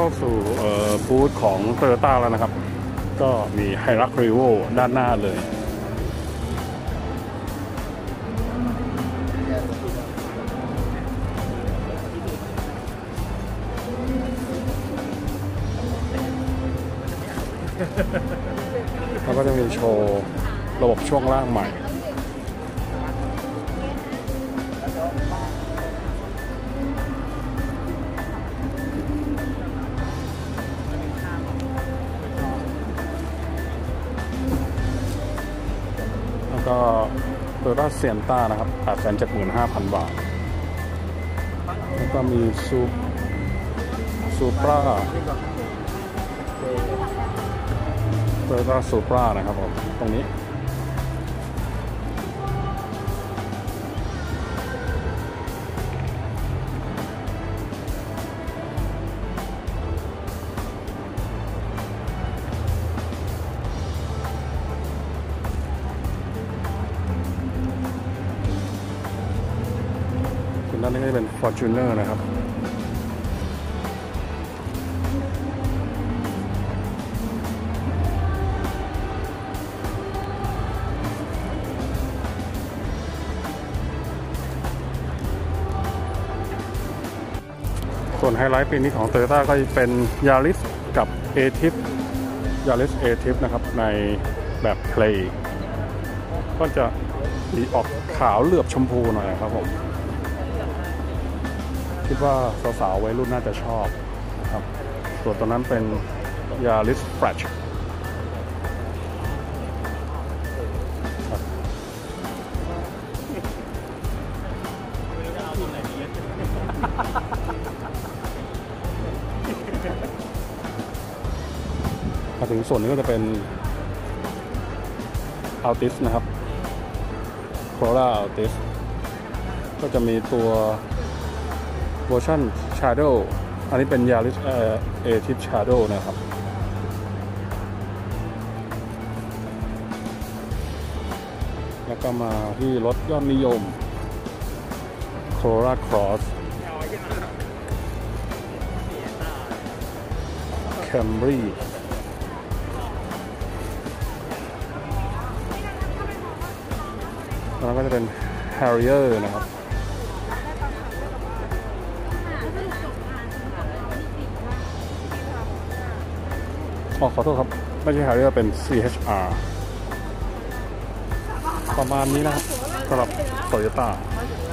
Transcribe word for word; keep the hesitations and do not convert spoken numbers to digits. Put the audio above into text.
าสู่บูธของ Toyota แล้วนะครับก็มี Hilux Revo ด้านหน้าเลยแล้วก็จะมีโชว์ระบบช่วงล่างใหม่แล้วก็ Toyota Sienna นะครับ แปดแสนเจ็ดหมื่นห้าพัน บาทแล้วก็มีซูซูปราToyota Supra นะครับผมตรงนี้ส่วนด้านนี้ก็จะเป็น Fortuner นะครับส่วนไฮไลท์ปีนี้ของ Toyota ก็จะเป็น Yaris กับ A-Tip Yaris A-Tip นะครับในแบบ Play ก็จะสีออกขาวเหลือบชมพูหน่อยครับผมคิดว่าสาวๆวัยรุ่นน่าจะชอบครับส่วนตัวนั้นเป็น Yaris Flashมาถึงส่วนนี้ก็จะเป็น Altis นะครับ Corolla Altis ก็จะมีตัวเวอร์ชัน Shadow อันนี้เป็น Yaris A-Tip Shadow นะครับแล้วก็มาที่รถยอดนิยม Corolla Cross Camryแล้วก็จะเป็น Harrier นะครับอ๋อขอโทษครับไม่ใช่ Harrier เป็น ซี เอช อาร์ ประมาณนี้นะครับสำหรับ Toyota